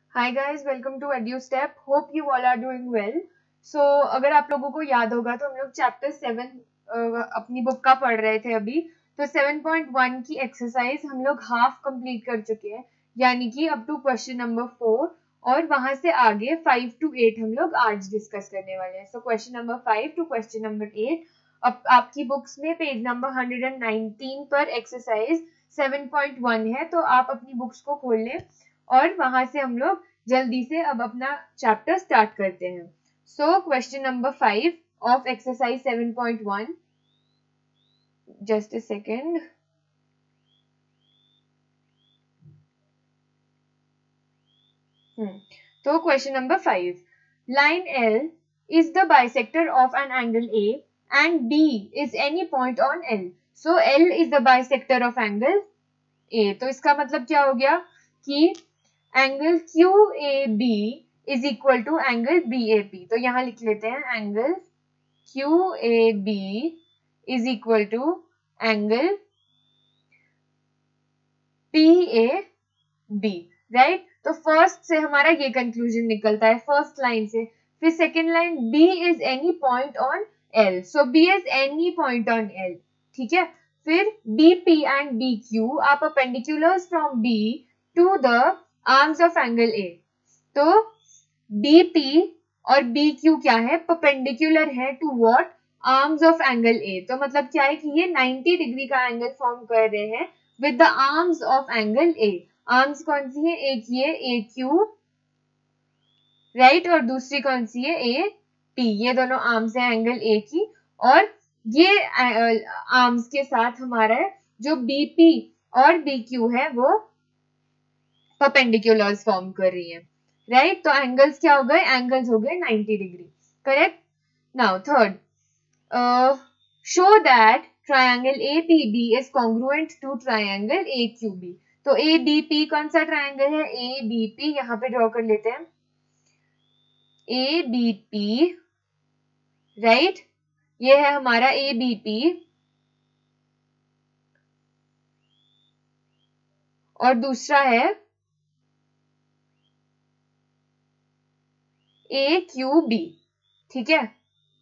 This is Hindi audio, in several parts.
Hi guys, welcome to EduStep. Hope you all are doing well. So अगर आप लोगों को याद होगा तो हम लोग चैप्टर 7 अपनी बुक का पढ़ रहे थे अभी. तो 7.1 की एक्सरसाइज हम लोग हाफ कंप्लीट कर चुके हैं, यानी कि अप टू क्वेश्चन नंबर 4. और वहां से आगे 5 to 8 हम लोग आज डिस्कस करने वाले हैं. So question number 5 to question number 8 अब आपकी बुक्स में पेज नंबर 119 पर एक्सरसाइज 7.1 है. तो आप अपनी बुक्स को खोल लें और वहां से हम लोग जल्दी से अब अपना चैप्टर स्टार्ट करते हैं. सो क्वेश्चन नंबर 5 ऑफ एक्सरसाइज 7.1. Just a second. तो question number 5. Line L is the bisector of an angle A and B is any point on L. So L is the bisector of angle A. तो इसका मतलब क्या हो गया कि angle QAB is equal to angle BAP. तो यहां लिख लेते हैं angle QAB is equal to angle PAB. Right. तो फर्स्ट से हमारा ये कंक्लूजन निकलता है फर्स्ट लाइन से. फिर second line B is any point on L. So B is any point on L. ठीक है. फिर BP and BQ are perpendiculars from B to the arms of angle A. तो BP और BQ क्या है? परपेंडिकुलर है to what? Arms of angle A. तो मतलब क्या है कि ये 90 डिग्री का एंगल फॉर्म कर रहे हैं with the arms of angle A. Arms कौन सी है? एक ये AQ, राइट, और दूसरी कौन सी है? AP. ये दोनों आर्म्स है एंगल A की. और ये आर्म्स के साथ हमारा जो BP और BQ है वो परपेंडिकुलर्स फॉर्म कर रही है. राइट. तो एंगल्स क्या हो गए? एंगल्स हो गए 90 degree. Correct. Now third, show that triangle APB is congruent to triangle AQB. तो ABP कौन सा ट्रायंगल है? ABP यहां पे ड्रॉ कर लेते हैं. ABP, right. ये है हमारा ABP और दूसरा है AQB. ठीक है.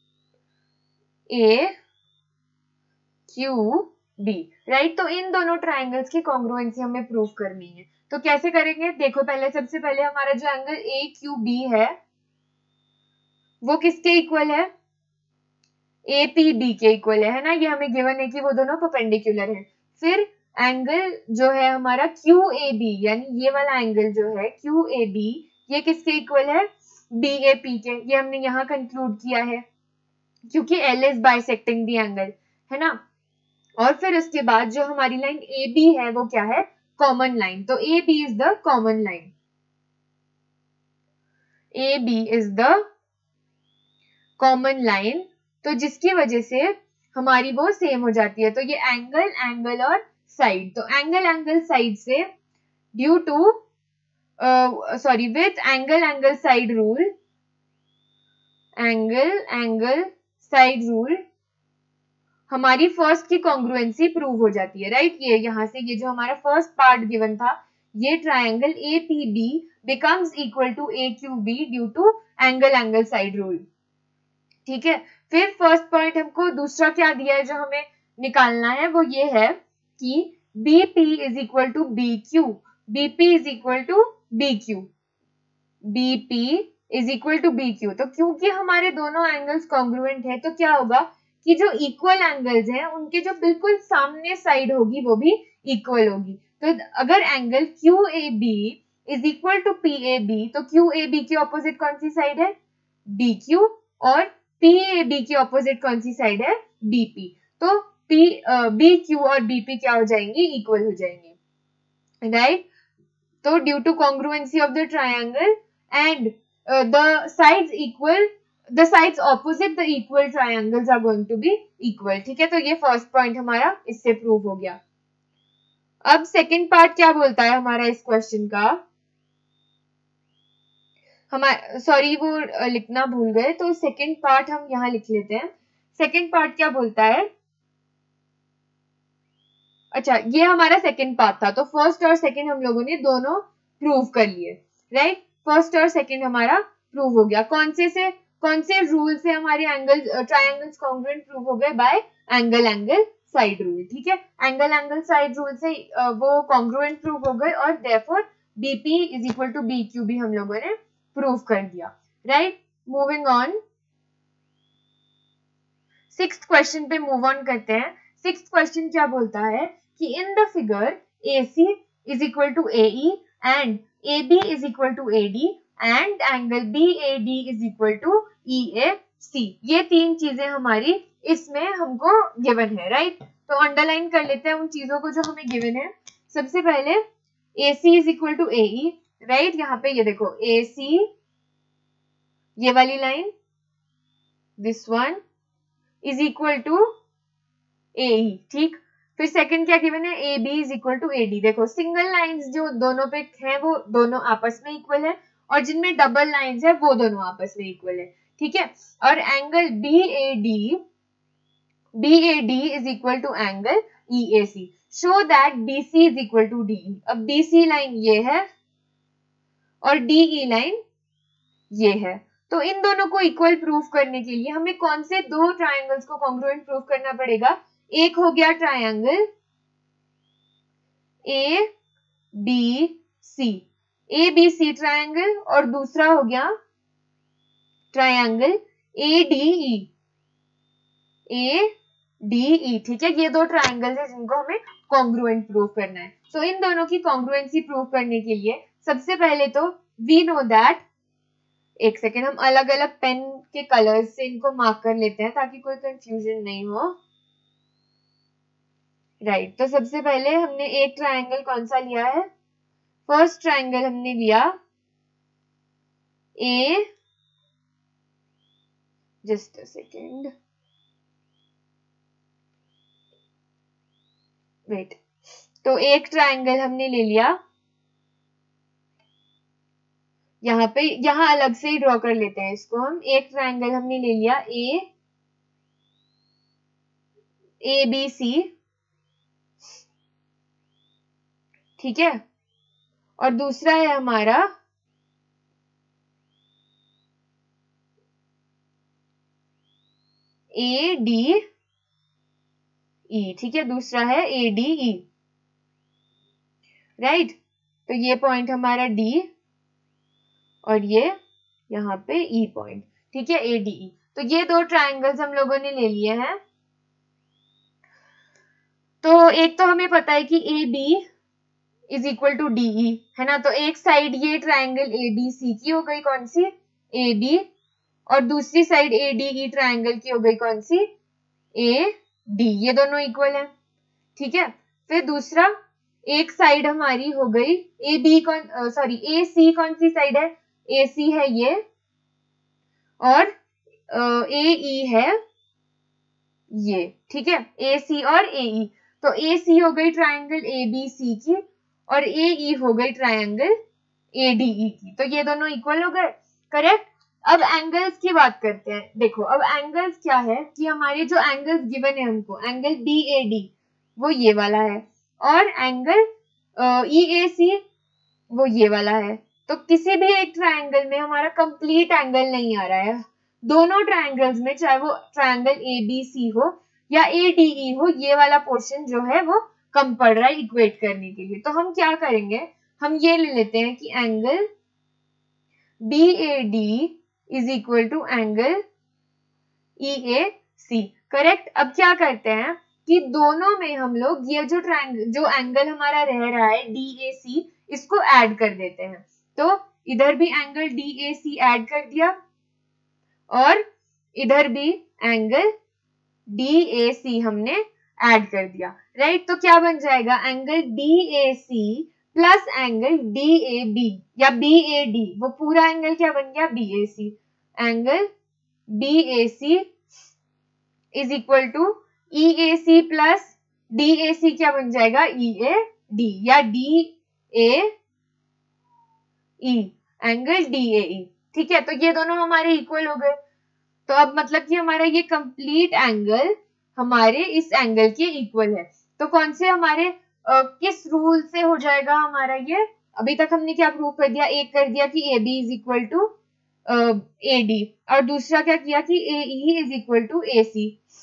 AQB, right. तो इन दोनों ट्रायंगल्स की कॉन्ग्रुएंसी हमें प्रूव करनी है. तो कैसे करेंगे? देखो, पहले सबसे पहले हमारा जो एंगल AQB है वो किसके इक्वल है? APB के इक्वल है ना. ये हमें गिवन है कि वो दोनों परपेंडिकुलर हैं. फिर एंगल जो है हमारा QAB, यानी ये वाला एंगल जो है QAB, ये किसके इक्वल है? BAP के. ये हमने यहाँ कंक्लूड किया है क्योंकि L is bisecting the angle, है ना. और फिर उसके बाद जो हमारी लाइन AB है वो क्या है? Common line. तो AB is the common line. AB is the common line. तो जिसकी वजह से हमारी वो सेम हो जाती है. तो ये एंगल, एंगल और साइड. तो एंगल, एंगल, साइड से due to with angle, angle, side rule, angle, angle, side rule, हमारी फर्स्ट की कॉन्ग्रुएंसी प्रूव हो जाती है. राइट. ये यहां से ये जो हमारा फर्स्ट पार्ट गिवन था, ये triangle APB becomes equal to AQB due to angle, angle, side rule. ठीक है. फिर फर्स्ट पॉइंट हमको दूसरा क्या दिया है जो हमें निकालना है? वो ये है कि BP is equal to BQ. BP is equal to BQ. BP is equal to BQ. तो क्योंकि हमारे दोनों एंगल्स कॉन्ग्रुएंट है तो क्या होगा कि जो इक्वल एंगल्स हैं उनके जो बिल्कुल सामने साइड होगी वो भी इक्वल होगी. तो अगर angle QAB is equal to PAB, तो QAB की ऑपोजिट कौन सी साइड है? BQ. और PAB की ऑपोजिट कौन सी साइड है? BP. तो BQ और BP क्या हो जाएंगी? इक्वल हो जाएंगी. राइट. तो due to congruency of the triangle and the sides equal, the sides opposite the equal triangles are going to be equal. ठीक है. तो ये फर्स्ट पॉइंट हमारा इससे प्रूव हो गया. अब सेकंड पार्ट क्या बोलता है हमारा इस क्वेश्चन का? हमारा सॉरी वो लिखना भूल गए, तो सेकंड पार्ट हम यहाँ लिख लेते हैं. सेकंड पार्ट क्या बोलता है? अच्छा, ये हमारा सेकंड पार्ट था. तो फर्स्ट और सेकंड हम लोगों ने दोनों प्रूव कर लिए. राइट. फर्स्ट और सेकंड हमारा प्रूव हो गया। कौन से रूल से हमारे एंगल ट्रायंगल्स कॉन्ग्रुएंट प्रूव हो गए? By angle side rule. ठीक है, एंगल साइड रूल से वो कॉन्ग्रुएंट प्रूव हो गए और therefore BP is equal to BQ भी हम लोगों ने प्रूव कर दिया। Right, moving on, sixth question पे मूव ऑन करते हैं। सिक्स्थ क्वेश्चन क्या बोलता है कि in the figure AC is equal to AE and AB is equal to AD and angle BAD is equal to EAC। ये तीन चीजें हमारी इसमें हमको गिवन है। राइट, तो अंडरलाइन कर लेते हैं उन चीजों को जो हमें गिवन है। सबसे पहले AC is equal to AE। Right, यहाँ पे ये देखो AC, ये वाली लाइन, this one is equal to AE। ठीक, फिर सेकंड क्या गिवन है? AB is equal to AD। देखो सिंगल लाइंस जो दोनों पे हैं वो दोनों आपस में इक्वल है और जिनमें डबल लाइंस है वो दोनों आपस में इक्वल है। ठीक है, और angle BAD is equal to angle EAC। Show that BC is equal to DE। अब BC लाइन ये है और DE लाइन ये है, तो इन दोनों को इक्वल प्रूफ करने के लिए हमें कौन से दो ट्रायंगल्स को कॉन्ग्रुएंट प्रूफ करना पड़ेगा? एक हो गया ट्रायंगल ABC ट्रायंगल और दूसरा हो गया ट्रायंगल ADE। ठीक है, ये दो ट्रायंगल्स है जिनको हमें कॉन्ग्रुएंट प्रूफ करना है। सो इन दोनों की कॉन्ग्रुएंसी प्रूफ करने के लिए सबसे पहले तो वी नो दैट, एक सेकेंड, हम अलग अलग पेन के कलर्स से इनको मार्क कर लेते हैं ताकि कोई कंफ्यूजन नहीं हो। राइट, तो सबसे पहले हमने एक ट्रायंगल कौन सा लिया है? फर्स्ट ट्रायंगल हमने लिया जस्ट अ सेकेंड, वेट, तो एक ट्रायंगल हमने ले लिया, यहाँ अलग से ही ड्रॉ कर लेते हैं इसको हम। एक ट्रायंगल हमने ले लिया ABC। ठीक है, और दूसरा है हमारा ADE। ठीक है, दूसरा है ADE। राइट, तो ये पॉइंट हमारा D और ये यहाँ पे E पॉइंट। ठीक है, ADE। तो ये दो ट्रायंगल्स हम लोगों ने ले लिए हैं। तो एक तो हमें पता है कि AB is equal to DE है ना, तो एक साइड ये ट्रायंगल ABC की हो गई कौन सी? AB, और दूसरी साइड ADE ट्रायंगल की हो गई कौन सी? AD। ये दोनों इक्वल है। ठीक है, फिर दूसरा एक साइड हमारी हो गई AC कौन सी साइड है? AC है ये, और AE है ये। ठीक है, AC और AE, तो AC हो गई ट्रायंगल ABC की और AE हो गई ट्रायंगल ADE की, तो ये दोनों इक्वल हो गए। करेक्ट। अब एंगल्स की बात करते हैं। देखो अब एंगल्स क्या है कि हमारे जो एंगल्स गिवन है हमको, एंगल BAD वो ये वाला है और एंगल EAC वो ये वाला है। तो किसी भी एक ट्रायंगल में हमारा कंप्लीट एंगल नहीं आ रहा है। दोनों ट्रायंगल्स में, चाहे वो ट्रायंगल ABC हो या ADE हो, ये वाला पोर्शन जो है वो कम पड़ रहा है इक्वेट करने के लिए। तो हम क्या करेंगे, हम ये ले लेते हैं कि angle BAD is equal to angle EAC। Correct. अब क्या करते हैं कि दोनों में हम लोग ये जो एंगल हमारा रह रहा है DAC, इसको ऐड कर देते हैं। तो इधर भी एंगल DAC ऐड कर दिया और इधर भी एंगल DAC हमने ऐड कर दिया। राइट, तो क्या बन जाएगा, angle DAC plus angle DAB या BAD, वो पूरा एंगल क्या बन गया, BAC। Angle BAC is equal to EAC plus DAC क्या बन जाएगा, EAD या DAE, एंगल DAE। ठीक है, तो ये दोनों हमारे इक्वल हो गए। तो अब मतलब कि हमारा ये कंप्लीट एंगल हमारे इस एंगल के इक्वल है। तो कौन से हमारे किस रूल से हो जाएगा हमारा ये, अभी तक हमने क्या प्रूव कर दिया, एक कर दिया कि A B is equal to A D, और दूसरा क्या किया कि A E is equal to A C.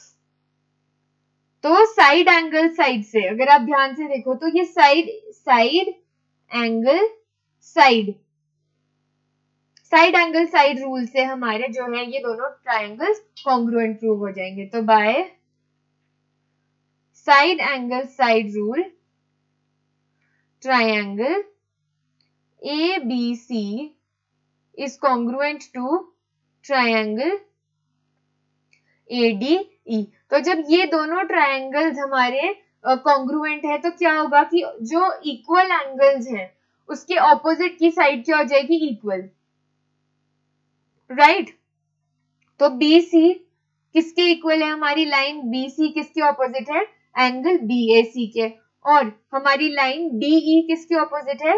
तो साइड एंगल साइड से अगर आप ध्यान से देखो तो ये साइड एंगल साइड रूल से हमारे जो है ये दोनों ट्रायंगल्स कॉन्ग्रुएंट प्रूव हो जाएंगे। तो by side angle side rule triangle ABC is congruent to triangle ADE। तो जब ये दोनों ट्रायंगल्स हमारे कॉन्ग्रुएंट है तो क्या होगा कि जो इक्वल एंगल्स हैं उसके ऑपोजिट की साइड क्या हो जाएगी, इक्वल, राइट। तो BC किसके इक्वल है, हमारी लाइन BC किसके ऑपोजिट है, एंगल BAC के, और हमारी लाइन DE किसके ऑपोजिट है,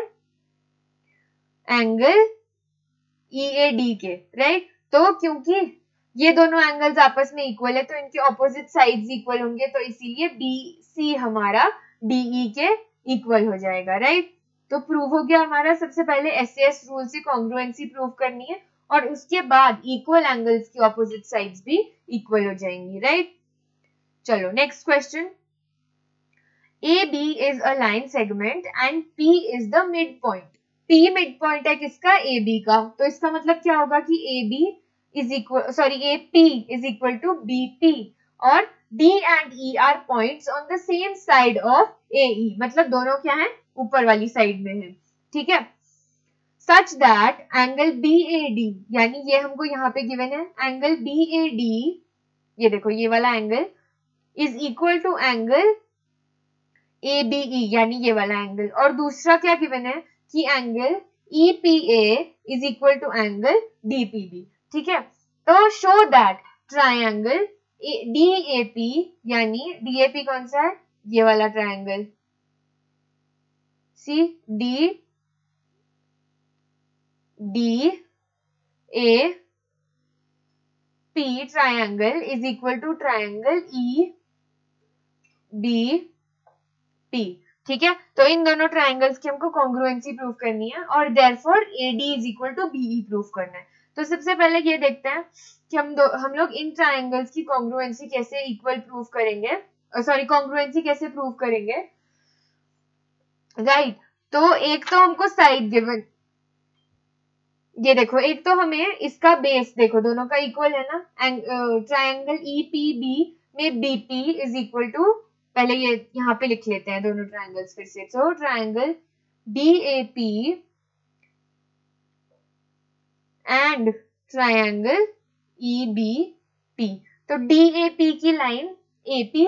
एंगल EAD के, राइट। तो क्योंकि ये दोनों एंगल्स आपस में इक्वल है तो इनके ऑपोजिट साइड्स इक्वल होंगे, तो इसीलिए BC हमारा DE के इक्वल हो जाएगा, राइट। तो प्रूव हो गया हमारा, सबसे पहले SAS रूल से कॉन्ग्रुएंसी प्रूव करनी है और उसके बाद इक्वल एंगल्स की ऑपोजिट साइड्स भी इक्वल हो जाएंगी, राइट। चलो next question. AB is a line segment and P is the midpoint। P midpoint है किसका, AB का। तो इसका मतलब क्या होगा कि AB is equal, sorry, AP is equal to BP और D and E are points on the same side of AE। मतलब दोनों क्या है, ऊपर वाली साइड में है, ठीक है। Such that angle BAD, यानी ये हमको यहाँ पे गिवन है एंगल BAD, ये देखो ये वाला angle is equal to angle ABE, यानी ये वाला एंगल, और दूसरा क्या गिवन है कि angle EPA is equal to angle DPB, ठीक है। तो शो दैट ट्रायंगल DAP, यानी DAP कौन सा है, ये वाला triangle, see DAP triangle is equal to triangle EBP, ठीक है। तो इन दोनों ट्रायंगल्स की हमको कॉन्ग्रुएंसी प्रूव करनी है और therefore AD is equal to BE prove करना है। तो सबसे पहले ये देखते हैं कि हम लोग इन ट्रायंगल्स की कॉन्ग्रुएंसी कैसे इक्वल प्रूव करेंगे, सॉरी कॉन्ग्रुएंसी कैसे प्रूव करेंगे, राइट। तो एक तो हमको साइड गिवन, ये देखो एक तो हमें इसका बेस देखो दोनों का इक्वल है ना, ट्रायंगल EPB में BP इज इक्वल टू, पहले ये यहाँ पे लिख लेते हैं दोनों ट्रायंगल्स फिर से। तो triangle DAP and triangle EBP, तो DAP की line AP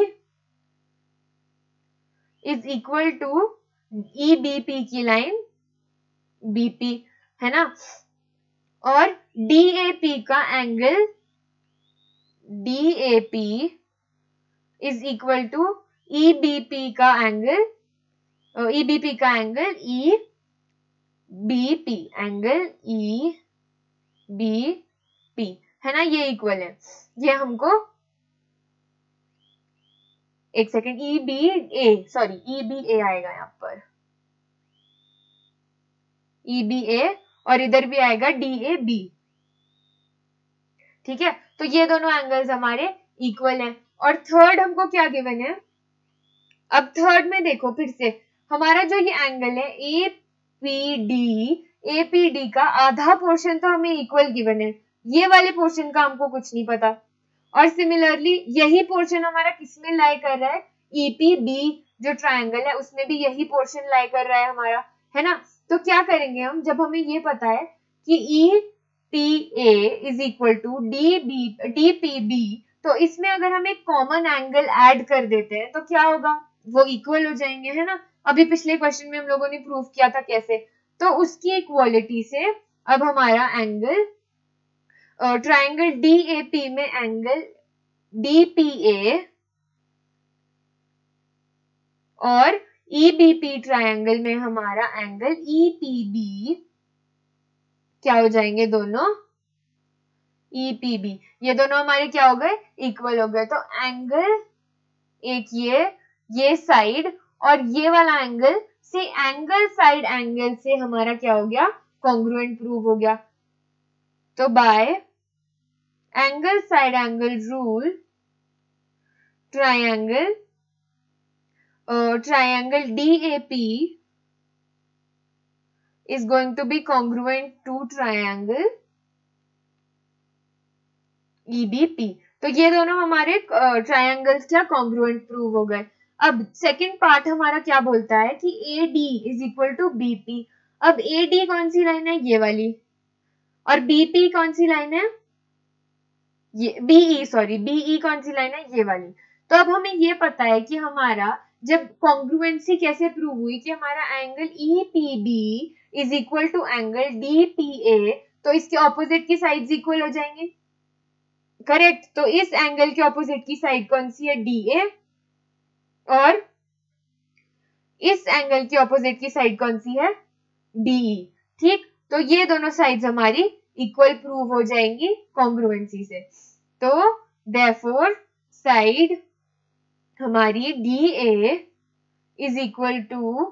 is equal to EBP की लाइन BP, है ना। और DAP का angle DAP is equal to EBP का एंगल EBP का एंगल EBP, एंगल EBP, है ना, ये इक्वल है। ये हमको एक सेकेंड, EBA आएगा यहाँ पर, EBA, और इधर भी आएगा DAB, ठीक है। तो ये दोनों एंगल्स हमारे इक्वल हैं। और थर्ड हमको क्या गिवन है, अब थर्ड में देखो फिर से हमारा जो ये एंगल है APD का आधा पोर्शन तो हमें इक्वल गिवन है, ये वाले पोर्शन का हमको कुछ नहीं पता। और सिमिलरली यही पोर्शन हमारा किसमें लाई कर रहा है, EPB जो ट्रायंगल है उसमें भी यही पोर्शन लाई कर रहा है हमारा, है ना। तो क्या करेंगे हम, जब हमें ये पता है कि EPA is equal to DPB, तो इसमें अगर हम एक कॉमन एंगल ऐड कर देते हैं तो क्या होगा, वो इक्वल हो जाएंगे, है ना। अभी पिछले क्वेश्चन में हम लोगों ने प्रूव किया था कैसे, तो उसकी इक्वालिटी से अब हमारा एंगल ट्रायंगल DAP में एंगल DPA और EBP ट्रायंगल में हमारा एंगल EPB क्या हो जाएंगे, दोनों EPB, ये दोनों हमारे क्या हो गए, इक्वल हो गए। तो एंगल एक ये साइड और ये वाला एंगल से एंगल साइड एंगल से हमारा क्या हो गया, कॉन्ग्रुएंट प्रूव हो गया। तो by angle side angle rule triangle DAP is going to be congruent to triangle EBP। तो ये दोनों हमारे ट्रायंगल्स क्या कॉन्ग्रुएंट प्रूव हो गए। अब सेकंड पार्ट हमारा क्या बोलता है कि AD is equal to BP। अब AD कौन सी लाइन है, ये वाली, और BP कौन सी लाइन है, ये BE कौन सी लाइन है, ये वाली। तो अब हमें ये पता है कि हमारा जब कॉन्ग्रुएंसी कैसे प्रूव हुई कि हमारा angle EPB is equal to angle DPA, तो इसके ऑपोजिट की साइड्स इक्वल हो जाएंगे, करेक्ट। तो इस एंगल के ऑपोजिट की साइड कौन सी है, DA, और इस एंगल की ऑपोजिट की साइड कौन सी है, DE। ठीक, तो ये दोनों साइड्स हमारी इक्वल प्रूव हो जाएंगी कॉन्ग्रुएंसी से। तो देयरफॉर साइड हमारी DA is equal to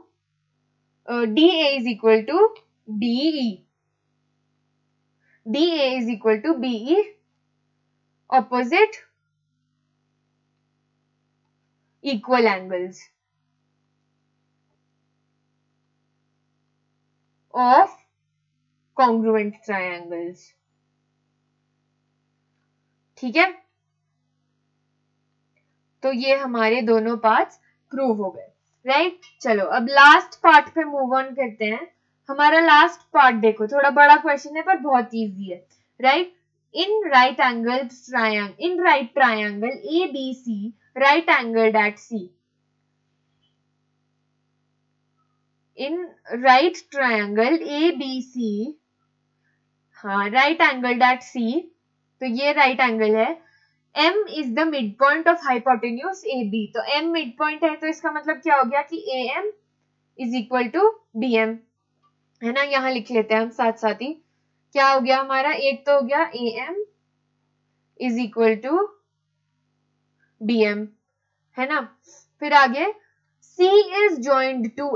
BE, DA is equal to BE, opposite equal angles of congruent triangles। ठीक है, तो ये हमारे दोनों पार्ट्स प्रूव हो गए, राइट। चलो अब लास्ट पार्ट पे मूव ऑन करते हैं। हमारा लास्ट पार्ट देखो, थोड़ा बड़ा क्वेश्चन है पर बहुत इजी है, right. In right triangle ABC, right angled at C. In right triangle ABC, हाँ, right angled at C, तो ये right angle है। M is the midpoint of hypotenuse AB, तो M midpoint है, तो इसका मतलब क्या हो गया कि AM is equal to BM, है ना। यहाँ लिख लेते हैं हम साथ साथ ही, क्या हो गया हमारा, एक तो हो गया AM is equal to BM, है ना। फिर आगे C is joined to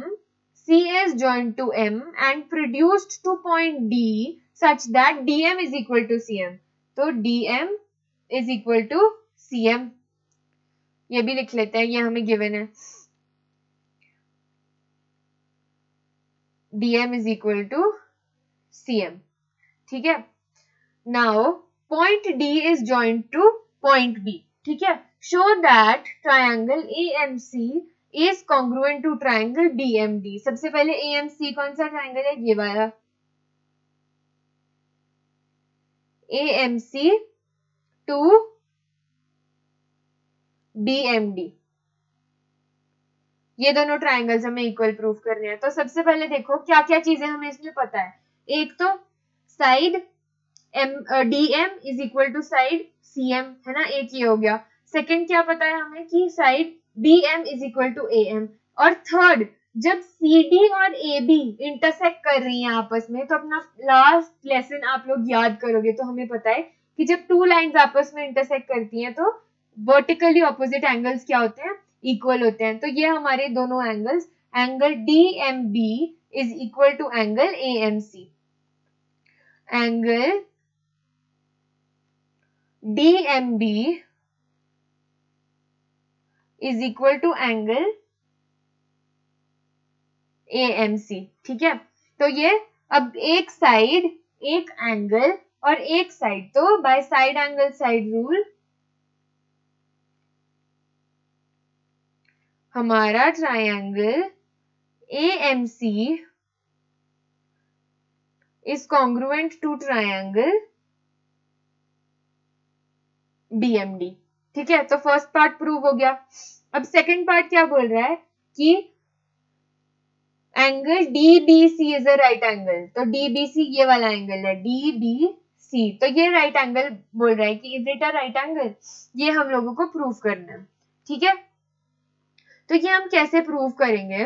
M and produced to point D such that DM is equal to CM, तो DM is equal to CM, ये भी लिख लेते हैं, ये हमें गिवन है, DM is equal to CM। ठीक है, now point D is joined to point B, ठीक है। Show that triangle AMC is congruent to triangle BMD। सबसे पहले AMC कौन सा ट्रायंगल है, ये वाला, AMC टू BMD, ये दोनों ट्रायंगल्स हमें इक्वल प्रूफ करने हैं। तो सबसे पहले देखो क्या क्या चीजें हमें इसमें पता है। एक तो side DM is equal to side CM, है ना, एक ये हो गया। सेकंड क्या पता है हमें कि side BM is equal to AM। और थर्ड, जब CD और AB इंटरसेक्ट कर रही हैं आपस में, तो अपना लास्ट लेसन आप लोग याद करोगे तो हमें पता है कि जब टू लाइंस आपस में इंटरसेक्ट करती हैं तो वर्टिकली ऑपोजिट एंगल्स क्या होते हैं, इक्वल होते हैं। तो ये हमारे दोनों angles, angle DMB is equal to angle AMC, angle DMB is equal to angle AMC, ठीक है। तो ये अब एक साइड, एक एंगल और एक साइड, तो by side angle side rule हमारा triangle AMC is congruent to triangle BMD, ठीक है। तो फर्स्ट पार्ट प्रूव हो गया। अब सेकंड पार्ट क्या बोल रहा है कि angle DBC is a right angle, तो DBC ये वाला एंगल है DBC, तो ये राइट एंगल बोल रहा है कि is it a right angle, ये हम लोगों को प्रूव करना है, ठीक है। तो ये हम कैसे प्रूव करेंगे,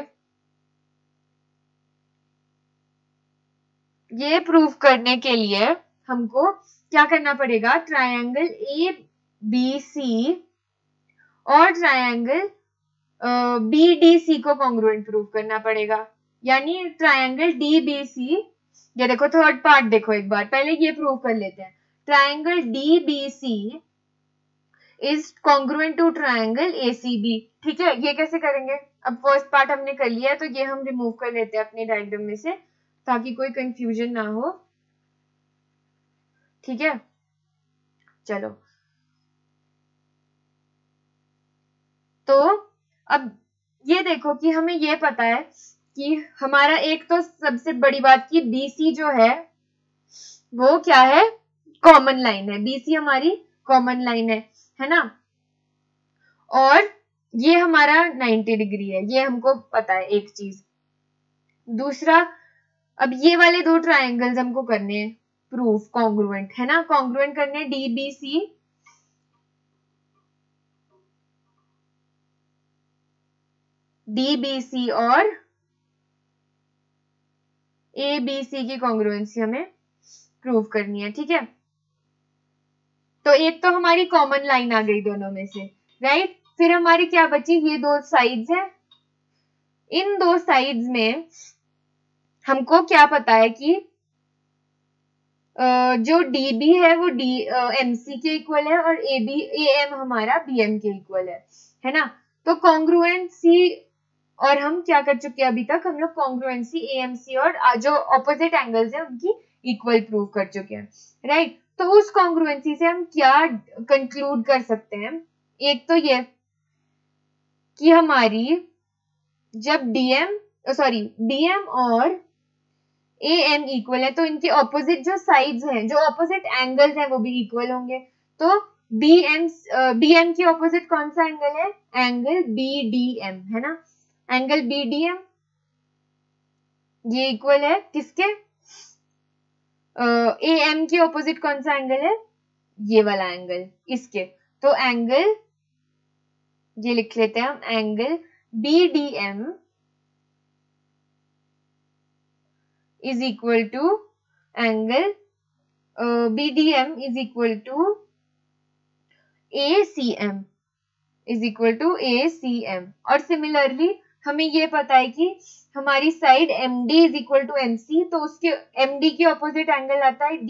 ये प्रूव करने के लिए हमको क्या करना पड़ेगा, ट्रायंगल ABC और ट्रायंगल बी डी सी को कॉन्ग्रुएंट प्रूव करना पड़ेगा, यानी ट्रायंगल डी बी सी, ये देखो थर्ड पार्ट देखो एक बार, पहले ये प्रूव कर लेते हैं। Triangle D B C is congruent to triangle A C B. ठीक है, ये कैसे करेंगे? अब फर्स्ट पार्ट हमने कर लिया है, तो ये हम रिमूव कर लेते हैं अपने डायग्राम में से, ताकि कोई कंफ्यूजन ना हो। ठीक है, चलो तो अब ये देखो कि हमें ये पता है कि हमारा एक तो सबसे बड़ी बात की BC जो है वो क्या है, कॉमन लाइन है। BC हमारी कॉमन लाइन है ना, और ये हमारा 90 डिग्री है, ये हमको पता है एक चीज। दूसरा, अब ये वाले दो ट्रायंगल्स हमको करने हैं प्रूफ कॉन्ग्रुएंट, है ना, कॉन्ग्रुएंट करने DBC DBC और ABC की कॉन्ग्रुएंसी हमें प्रूव करनी है। ठीक है, तो एक तो हमारी कॉमन लाइन आ गई दोनों में से, राइट। फिर हमारी क्या बची, ये दो साइड्स हैं। इन दो साइड्स में हमको क्या पता है कि जो DB है वो MC के इक्वल है, और AM हमारा BM के इक्वल है ना। तो कॉन्ग्रुएंसी, और हम क्या कर चुके हैं अभी तक, हम लोग कॉन्ग्रुएंसी AMC और जो ऑपोजिट एंगल्स है उनकी इक्वल प्रूव कर चुके हैं, राइट। तो उस कॉन्ग्रुएंसी से हम क्या कंक्लूड कर सकते हैं, एक तो ये कि हमारी जब BM और AM इक्वल है, तो इनके ऑपोजिट जो साइड्स हैं, जो ऑपोजिट एंगल्स हैं वो भी इक्वल होंगे। तो BM की ऑपोजिट कौन सा एंगल है, एंगल BDM, है ना। एंगल BDM ये इक्वल है किसके, AM की ऑपोजिट कौन सा एंगल है, ये वाला एंगल, इसके। तो एंगल ये लिख लेते हैं हम, angle BDM is equal to angle BDM is equal to ACM is equal to ACM। और सिमिलरली हमें ये पता है कि हमारी side MD is equal to MC, तो उसके MD के ऑपोजिट एंगल आता है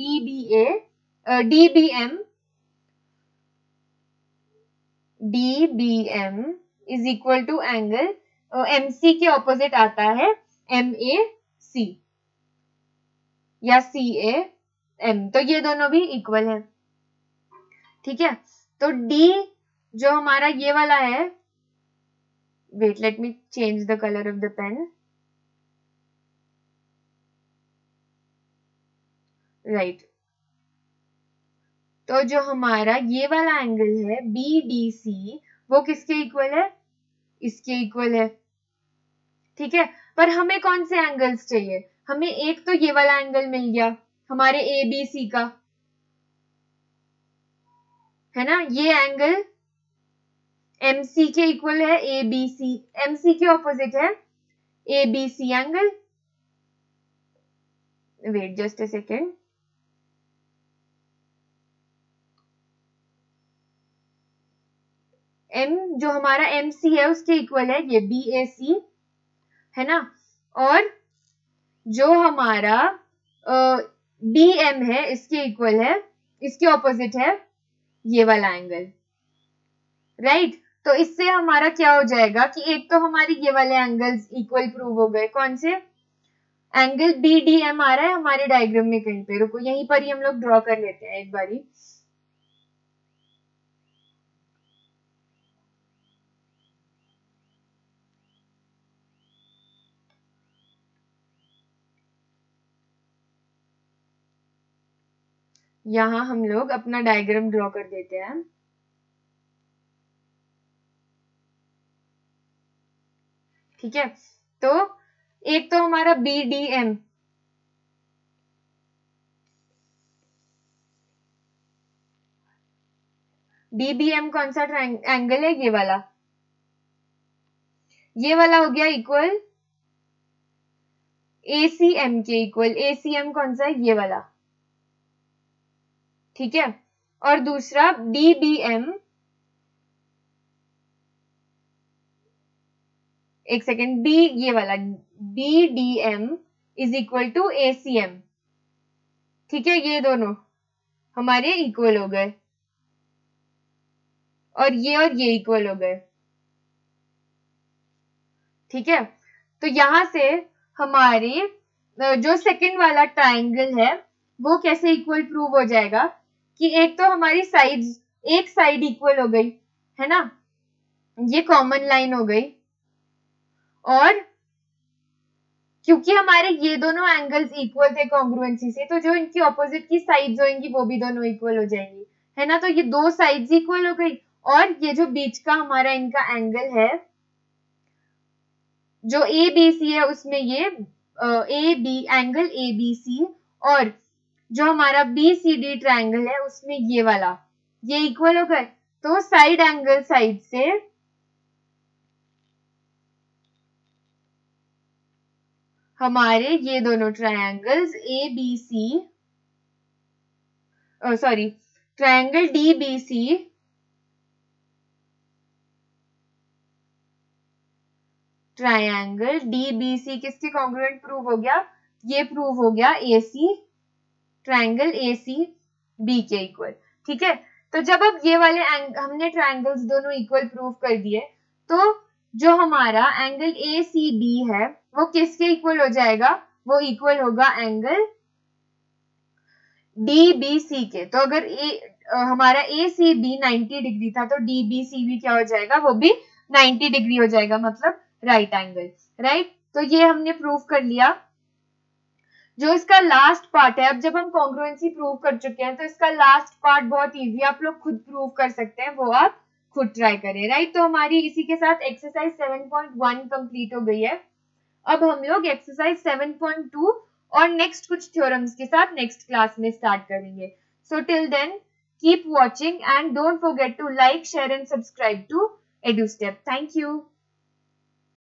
DBM is equal to angle MC के ऑपोजिट आता है MAC या CAM, तो ये दोनों भी इक्वल है। ठीक है, तो D जो हमारा ये वाला है, wait let me change the colour of the pen, right. तो जो हमारा ये वाला एंगल है BDC वो किसके इक्वल है, इसके इक्वल है। ठीक है, पर हमें कौन से एंगल्स चाहिए, हमें एक तो ये वाला एंगल मिल गया हमारे ABC का, है ना। ये एंगल MC के इक्वल है ABC, MC के ऑपोजिट है ABC angle, wait just a second, M जो हमारा MC है उसके इक्वल है ये BAC, है ना। और जो हमारा BM है इसके इक्वल है, इसके ऑपोजिट है ये वाला एंगल, राइट। तो इससे हमारा क्या हो जाएगा कि एक तो हमारी ये वाले एंगल्स इक्वल प्रूव हो गए, कौन से, एंगल BDM आ रहा है हमारे डायग्राम में कहीं पे, रुको यहीं पर ही हम लोग ड्रॉ कर लेते हैं एक बारी। यहां हम लोग अपना डायग्राम ड्रॉ कर देते हैं। ठीक है, तो एक तो हमारा BDM, DBM कौन सा एंगल है, ये वाला हो गया इक्वल ACM के इक्वल। ACM कौन सा है, ये वाला, ठीक है। और दूसरा DBM एक सेकेंड, बी ये वाला BDM is equal to ACM, ठीक है, ये दोनों हमारे इक्वल हो गए और ये इक्वल हो गए, ठीक है। तो यहां से हमारे जो सेकंड वाला ट्राइंगल है वो कैसे इक्वल प्रूव हो जाएगा कि एक तो हमारी साइड्स, एक साइड इक्वल हो गई है ना, ये कॉमन लाइन हो गई, और क्योंकि हमारे ये दोनों एंगल्स इक्वल थे कॉन्ग्रुएंसी से, तो जो इनकी ऑपोजिट की साइड्स होंगी वो भी दोनों इक्वल हो जाएंगी, है ना। तो ये दो साइड्स इक्वल हो गई, और ये जो बीच का हमारा इनका एंगल है जो ABC है उसमें ये एंगल ABC, और जो हमारा BCD ट्राइंगल है उसमें ये वाला, ये इक्वल हो गए। तो साइड एंगल साइड से हमारे ये दोनों triangles ABC, sorry triangle DBC triangle DBC किसके कॉन्ग्रुएंट प्रूव हो गया, ये प्रूव हो गया AC ट्राइंगल ACB के इक्वल, ठीक है। तो जब अब ये वाले हमने ट्राइंगल्स दोनों इक्वल प्रूव कर दिए, तो जो हमारा एंगल ACB है वो किसके इक्वल हो जाएगा, वो इक्वल होगा एंगल DBC के। तो अगर हमारा ACB 90 डिग्री था तो DBC भी क्या हो जाएगा, वो भी 90 डिग्री हो जाएगा, मतलब राइट एंगल, राइट। तो ये हमने प्रूव कर लिया। जो इसका लास्ट पार्ट है, अब जब हम कॉन्ग्रुएंसी प्रूव कर चुके हैं तो इसका लास्ट पार्ट बहुत इजी, आप लोग खुद प्रूव कर सकते हैं, वो आप खुद ट्राई करें, राइट। तो हमारी इसी के साथ एक्सरसाइज 7.1 कंप्लीट हो गई है। अब हम लोग एक्सरसाइज 7.2 और नेक्स्ट कुछ थ्योरम्स के साथ नेक्स्ट क्लास में स्टार्ट करेंगे। So till then keep watching and don't forget to like, share and subscribe to EduStep. Thank you.